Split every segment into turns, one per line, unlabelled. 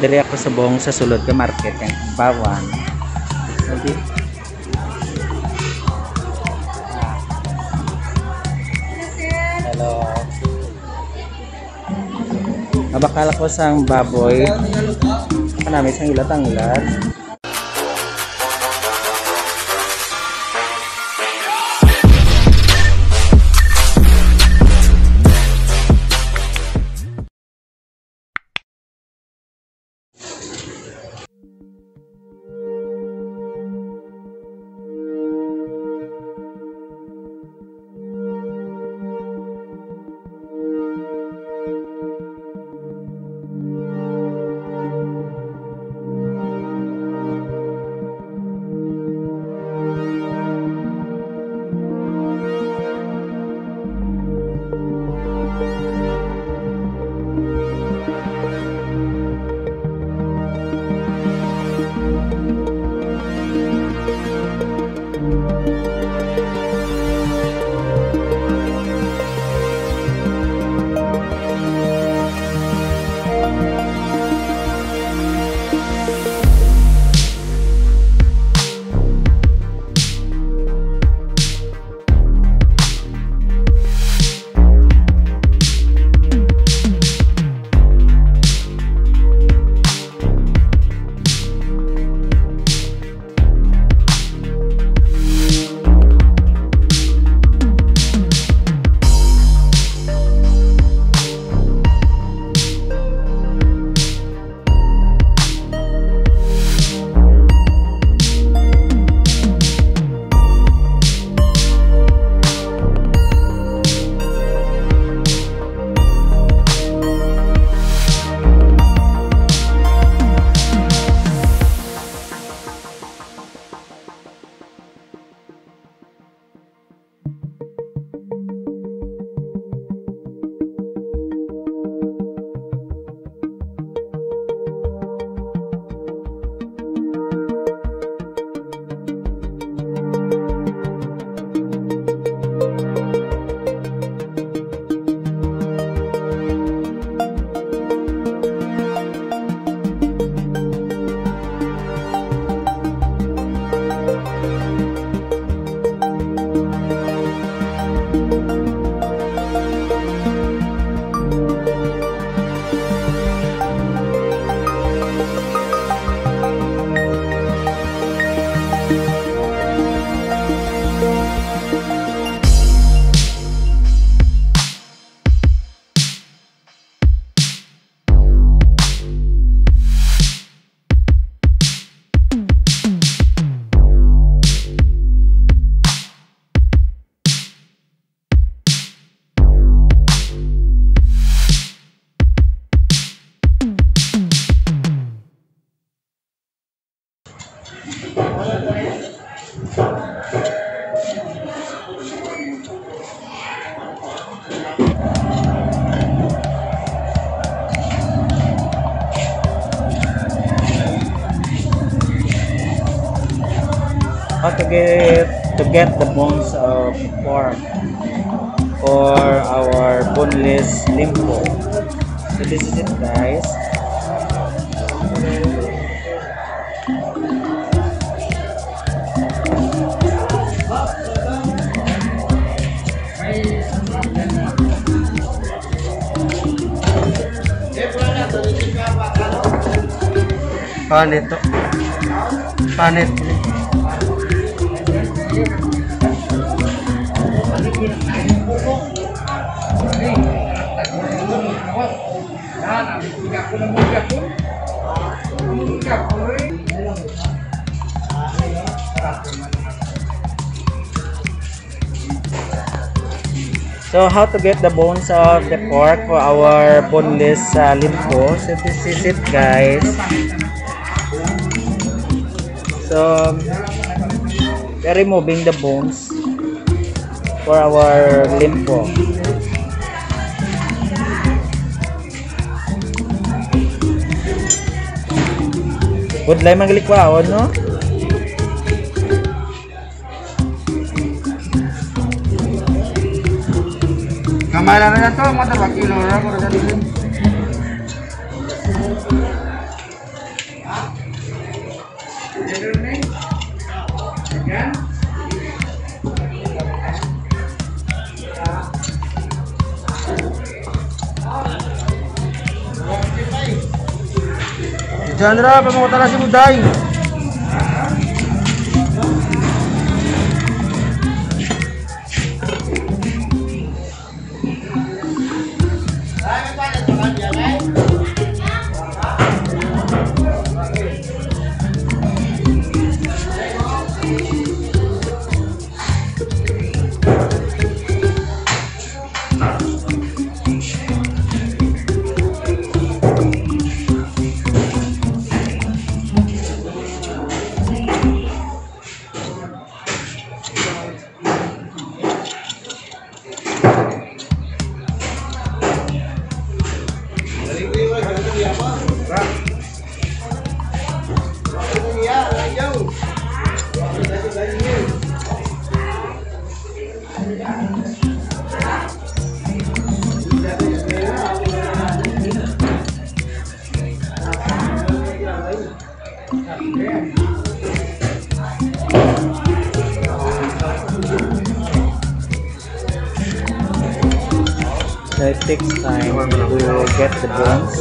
diri ako subong sa sulod ka market yang Bawan. Okay. Hello. Nabakal ko sang baboy. Kanami sang ilat-ilat. How to get the bones of pork for our boneless limpo. So this is it, guys. Panit to. Panit. So how to get the bones of the pork for our boneless limpo? So this is it, guys. So we're removing the bones for our limpo. Good lay maglikwaon, no? Kamala na to, mga 2 kilo ra ko dali.
Chandra, pamukutara si Buday.
So it takes time to get the bones.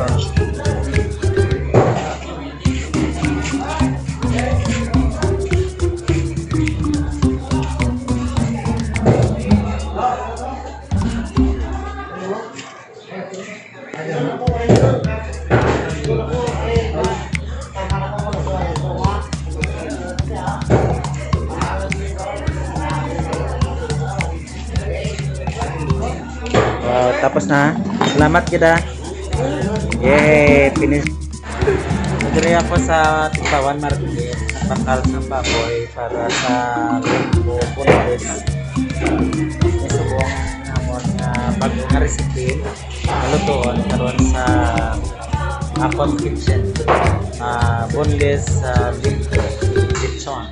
Tapos na. Salamat kita. Yay! Finish. Nagdiri ako sa Tigpawan Market. Bakal sa baboy para sa limpo pulis. Isubong namon nga bagong nga recipe. Nalutoon karon sa Akon Kitchen. Boneless limpo. Lechon.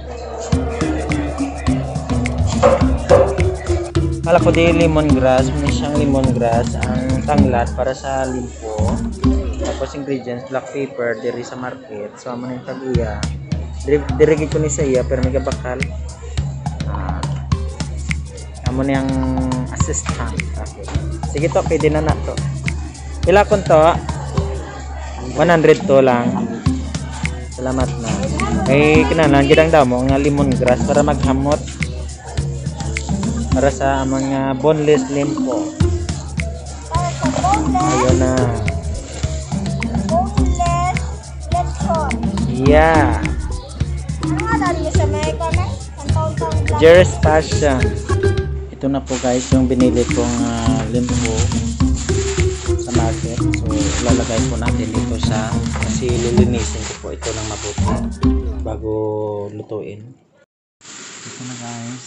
Kala ko di lemongrass, may siyang lemongrass ang tanglat para sa limpo. Tapos ingredients, black pepper diri sa market. So amo ning tag-iya. Diri ko ni sa iya pero may bakal. Amo niyang assistant. Okay. Sige to, pwede na to. Pila kon to? 100 to lang. Salamat na. May kinalan gidang damo nga lemongrass para maghamot. Para sa mga boneless limpo. Ayun na.
Boneless lechon.
Yeah.
Ano nga dali mo sa may comment? Ang taon-taon lang.
Jerry's Passion. Ito na po guys yung binili kong limpo sa market. So ilalagay po natin dito sa kasi lilinisin ko po ito ng mabuti bago lutuin. Ito na guys.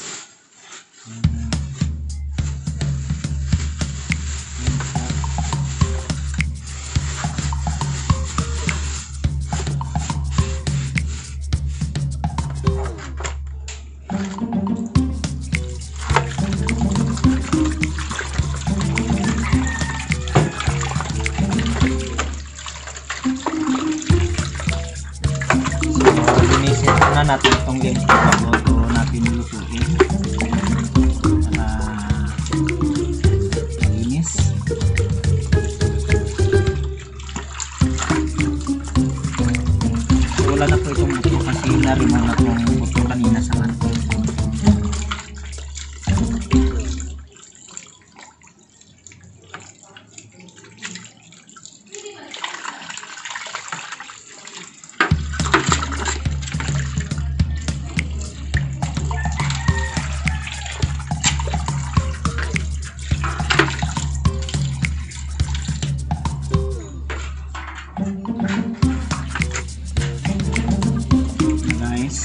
Linisin na natin itong limpo bago natin lutuin para malinis. Wala na po itong buto kasi narimo na itong buto kanina sa market. Guys,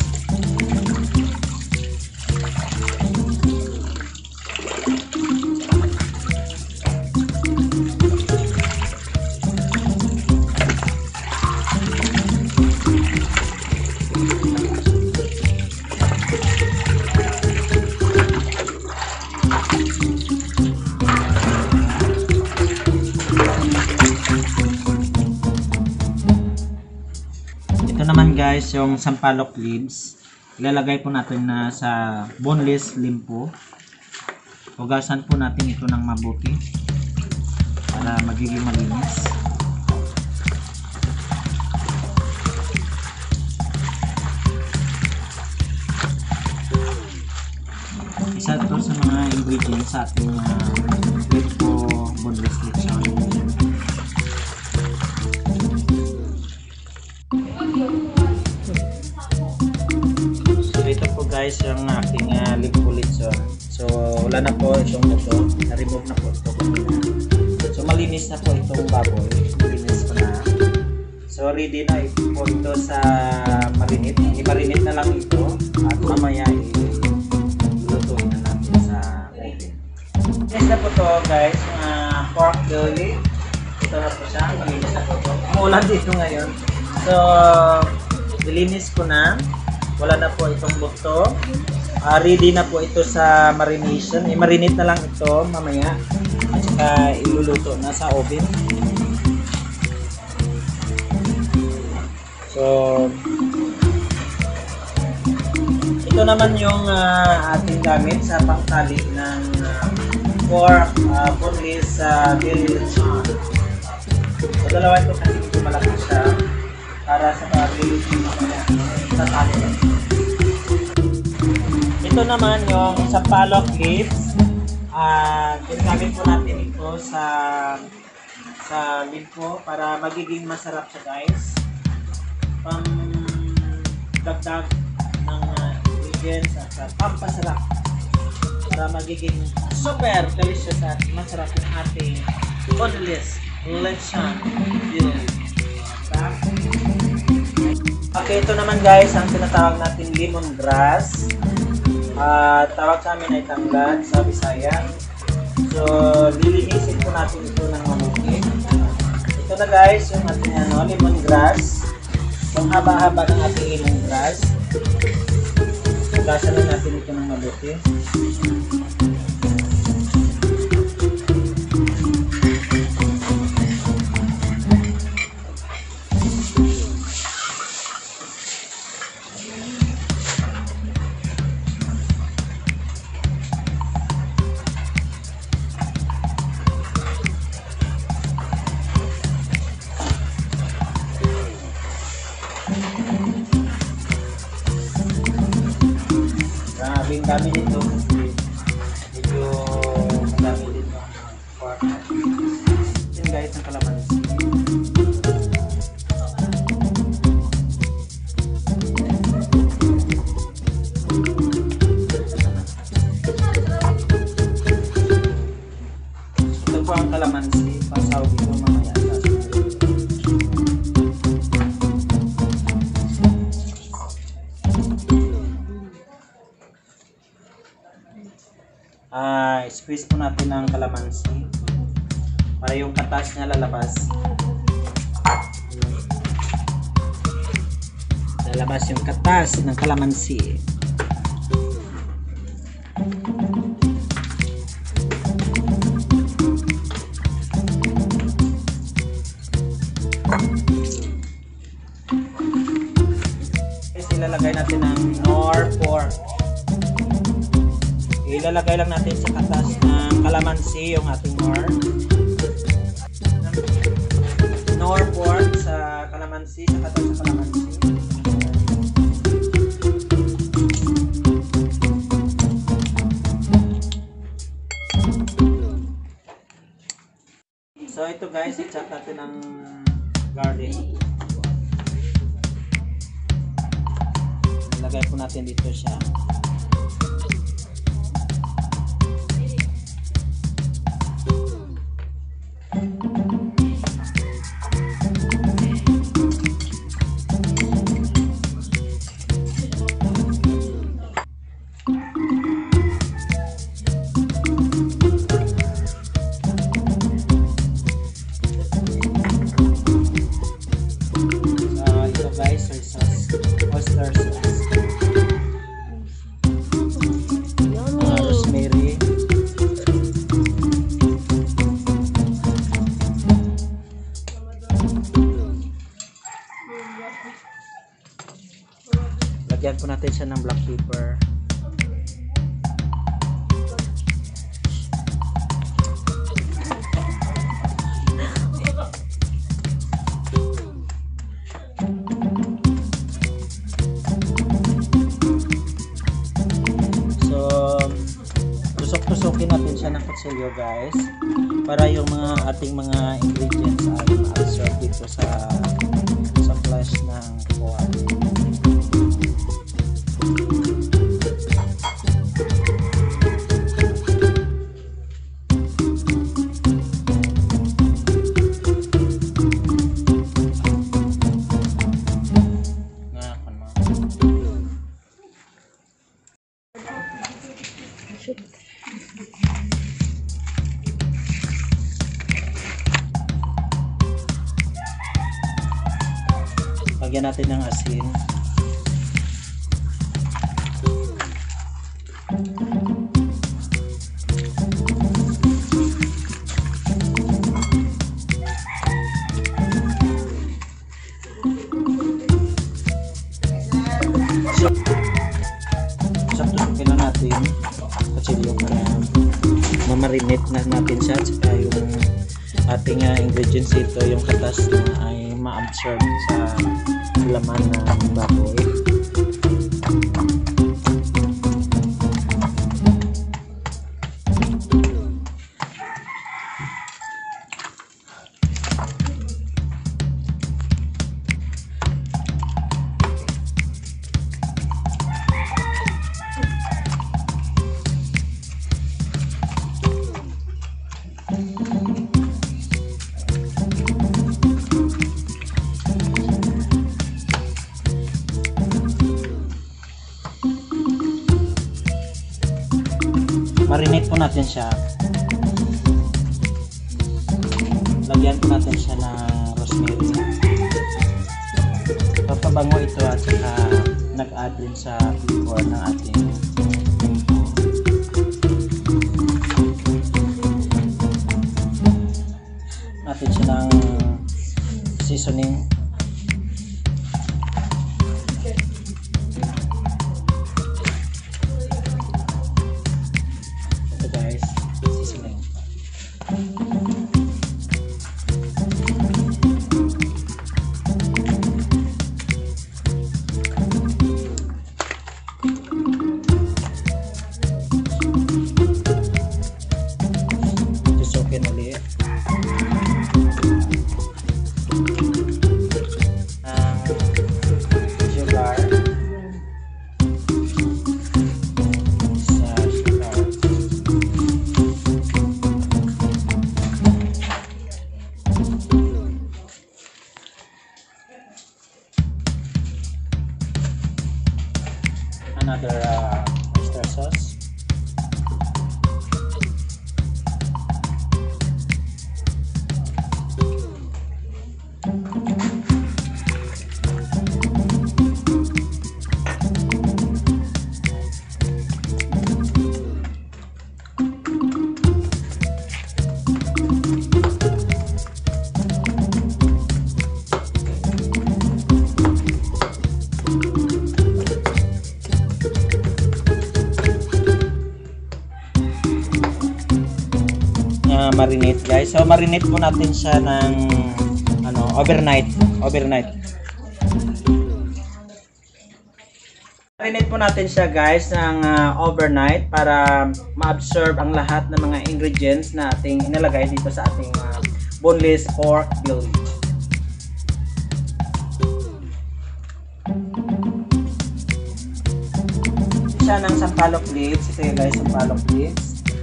ito naman guys yung sampalok leaves. ilalagay po natin na sa boneless limpo. Hugasan po natin ito ng mabuti para magiging malinis. Isa ito sa mga ingredients sa ating limpo boneless lechon. So ito po guys yung aking limpo lechon. So wala na po itong buto, na-remove na po ito kanina. So malinis na po itong baboy, malinis ko na. So ready na po ito sa marinate. I-marinate na lang ito at mamaya i-lutuin na natin sa oven. Yes na po to guys, pork belly. Ito na po siya, malinis na po ito. Umulan dito ngayon. So nilinis ko na, wala na po itong buto. Ready na po ito sa marination. I-marinate na lang ito mamaya at saka iluluto na sa oven. So ito naman yung ating gamit sa pangtali ng pork boneless belly lechon. So dalawa ito kasi ito malaki siya para sa belly mamaya sa tali. Ito naman yung sampalok leaves. Ginagamit po natin ito sa limpo para magiging masarap siya guys. Dagdag ng ingredients at pampasarap para magiging super delicious at masarap yung ating boneless lechon. Okay, ito naman guys ang tinatawag natin lemongrass. Tawag sa amin ay tanglad sa Bisaya. So lilinisin po natin ito ng mabuti. Ito na guys yung ating lemongrass. Yung haba-haba ng ating lemongrass. Hugasan na natin ito ng mabuti. Grabing dami dito kasi medyo madami dito pork. Yun guys ang kalamansi. Ito po ang kalamansi. Pasawag ito mamaya. Squeeze po natin ang kalamansi para yung katas niya lalabas. Lalabas yung katas ng kalamansi. Ilalagay natin ang nor pork. Ilalagay lang natin sa katas ng kalamansi yung ating nor pork sa kalamansi, sa katas sa kalamansi. So ito guys, i-chop natin ang garlic. Ilagay po natin dito siya. Ito guys, oyster sauce. Lagyan po natin siya ng black pepper. Tusok-tusokin natin siya ng kutsilyo guys para yung mga ating mga ingredients ay ma-absorb dito sa flesh ng pork. Lagyan natin ng asin. Tusukin na natin kutsilyo para mamarinate na natin siya, at saka yung ating ingredients ito, yung katas na ay ma-absorb sa laman ng baboy. Marinate po natin siya. Lagyan po natin siya ng rosemary. Papabango ito at saka nag-add din sa flavor ng ating natin siya ng seasoning. Another oyster sauce. Marinate guys. So marinate po natin siya ng overnight. Marinate po natin siya guys ng overnight para ma-absorb ang lahat ng mga ingredients na ating inilagay dito sa ating boneless pork belly. Siya ng sampalok leaves. Ito yung guys, sampalok leaves.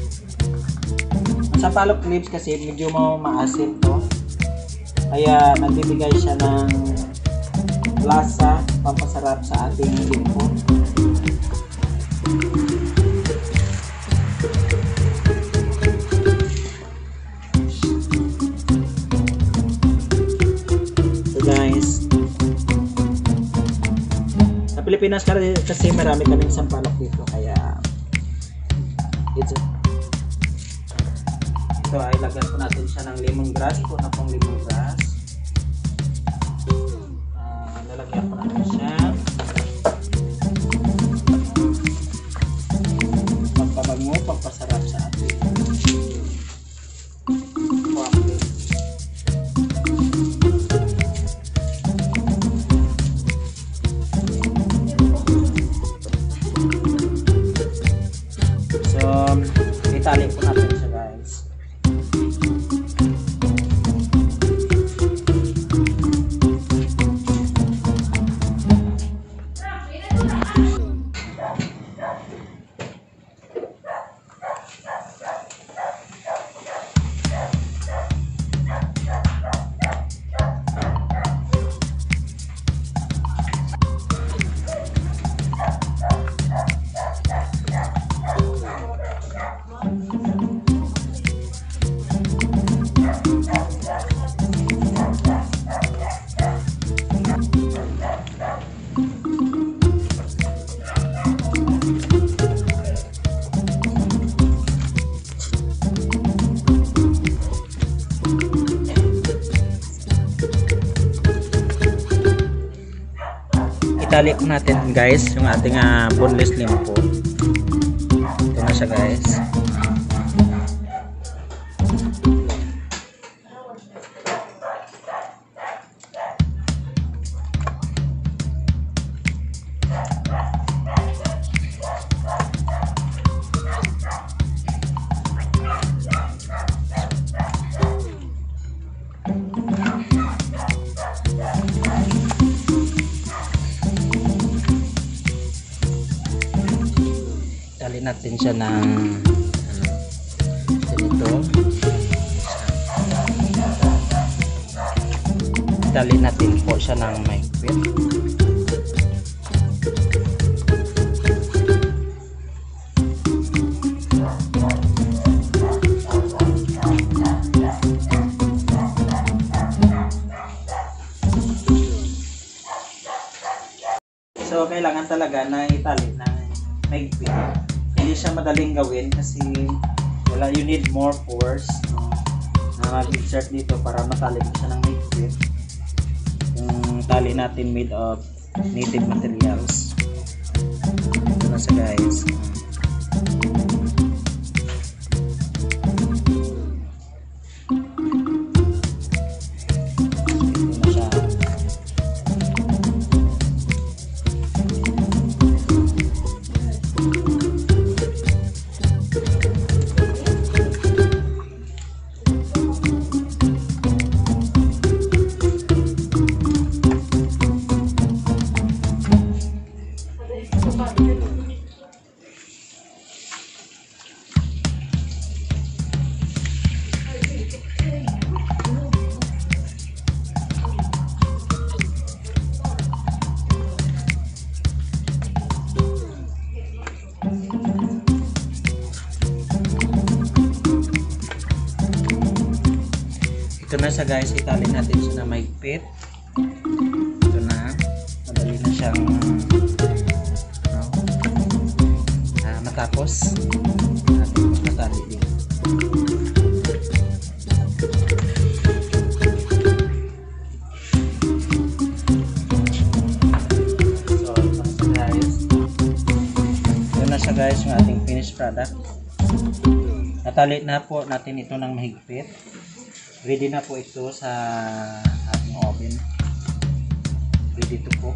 Sa sampalok leaves kasi medyo maasim to, kaya nagbibigay siya ng lasa, pampasarap sa ating limpo. So guys, sa Pilipinas kasi marami kaming sampalok dito, kaya ito ay lagyan po natin siya ng lemongrass. Ito na pong lemongrass. Lalagyan po natin siya. itali po natin siya guys. Itali po natin guys yung ating boneless limpo. Ito na siya guys. Itali natin siya ng ganito. Itali natin po siya ng mahigpit. So kailangan talaga na itali ng mahigpit. Hindi siya madaling gawin kasi you need more force na mag-insert dito para matali mo siya ng mahigpit. Yung tali natin made of native materials. Ito na siya guys. Ito na siya. Ito na siya guys, itali natin siya na mahigpit. Ito na, madali na siyang matapos. Natin matali din. So, ito na siya guys. Ito na siya guys, yung ating finished product. Natali na po natin ito ng mahigpit. Ready na po ito sa ating oven. Ready to cook.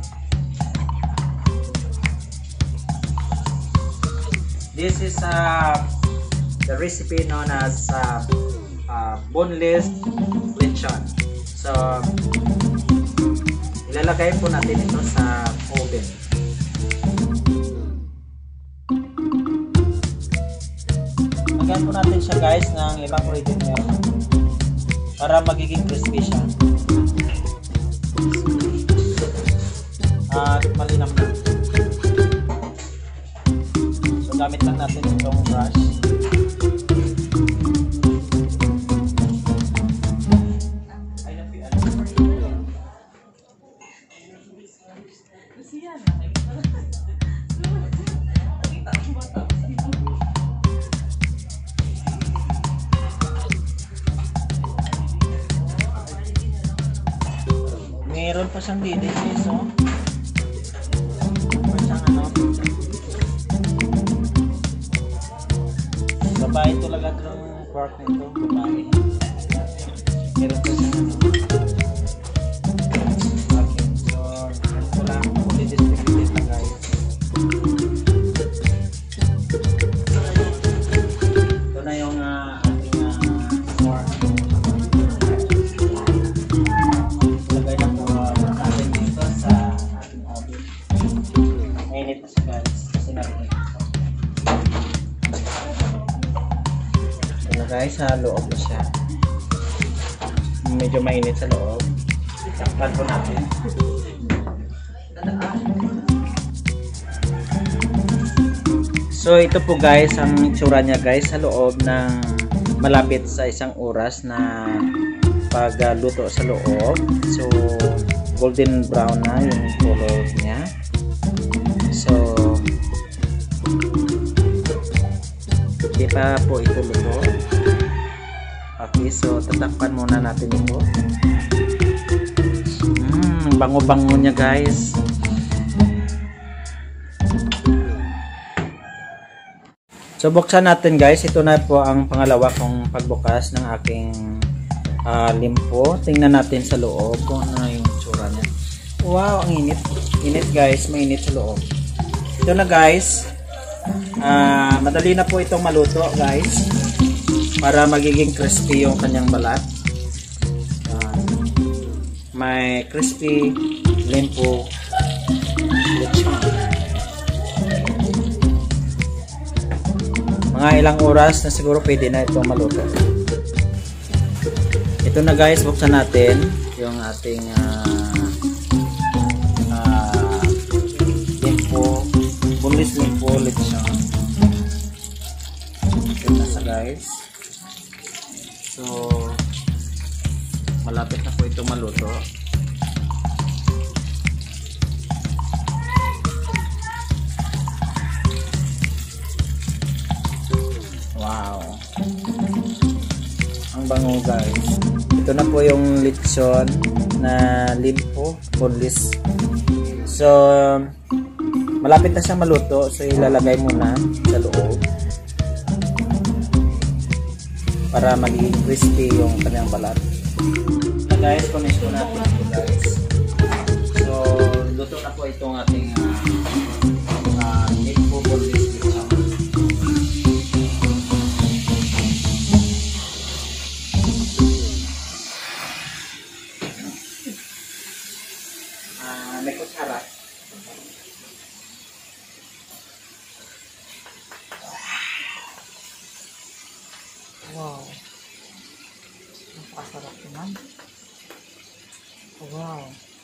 This is the recipe known as boneless lechon. So, ilalagay po natin ito sa oven. Lagyan po natin siya guys ng evaporated milk para magiging crispy siya. At malinam na. So gamit lang natin itong brush. Meron pa siyang dede guys, oh. Meron pa siyang babae talaga itong pork nito, babae. Meron pa siyang Okay, so ito lang, distributed lang guys. Ito na guys, sa loob na siya. Medyo mainit sa loob. Takpan po natin. So ito po guys ang itsura niya guys sa loob ng malapit sa 1 oras na pagluto sa loob. So golden brown na yung color niya. So hindi pa po ito luto. Okay, so tatakpan muna natin ito. Bango-bango niya guys. So buksan natin guys. Ito na po ang pangalawa kong pagbukas ng aking limpo. Tingnan natin sa loob kung ano yung tsura niya. Wow, ang init. Init guys, mainit sa loob. Ito na guys. Madali na po itong maluto guys. Para magiging crispy yung kanyang balat. May crispy limpo lechon. Mga ilang oras na siguro pwede na itong maluto. Ito na guys, buksan natin yung ating limpo, boneless limpo lechon. Ito na sa guys. So malapit na po itong maluto. Wow, ang bango guys. Ito na po yung lechon na limpo boneless. So malapit na siyang maluto. So ilalagay muna sa loob para maging crispy yung kanyang balat. Guys, kunin ko natin ito guys. So luto na po itong ating limpo boneless lechon. May kutsara. Wow. Napakasarap naman. Wow.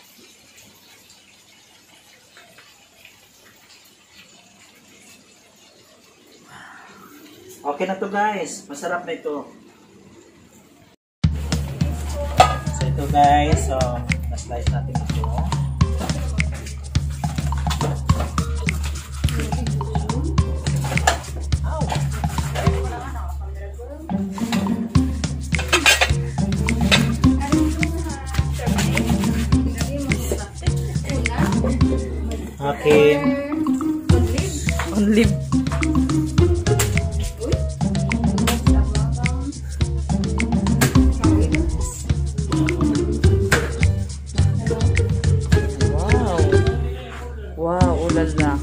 Okay na to guys. Masarap na ito. So ito guys. So na-slice natin ito. Okay. Only. Wow. Wow, ulala.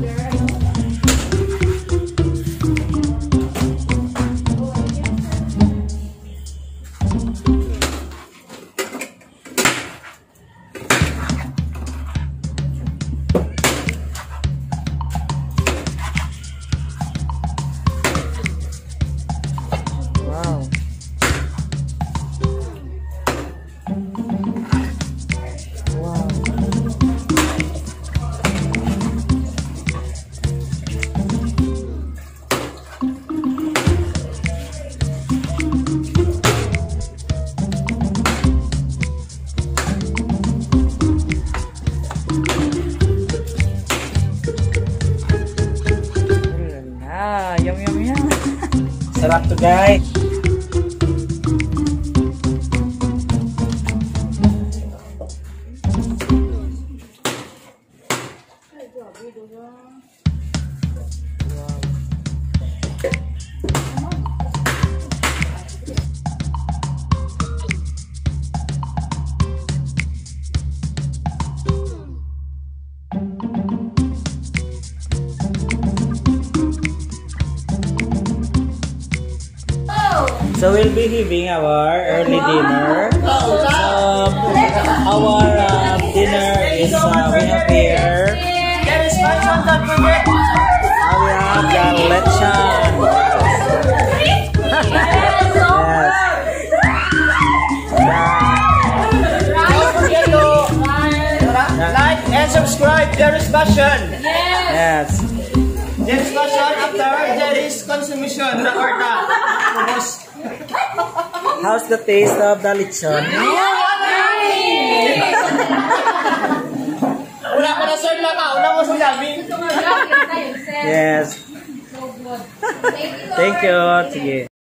Sarap to guys. So we'll be having our early dinner. Our dinner is we have here. We have the lechon.
there is passion.
Yes.
There is passion after there is consumption. Rakorta. Ubos.
How's the taste of the lechon?
Wala ko na serve lang ka. Wala mo sa dami.
Yes. Thank you. Sige.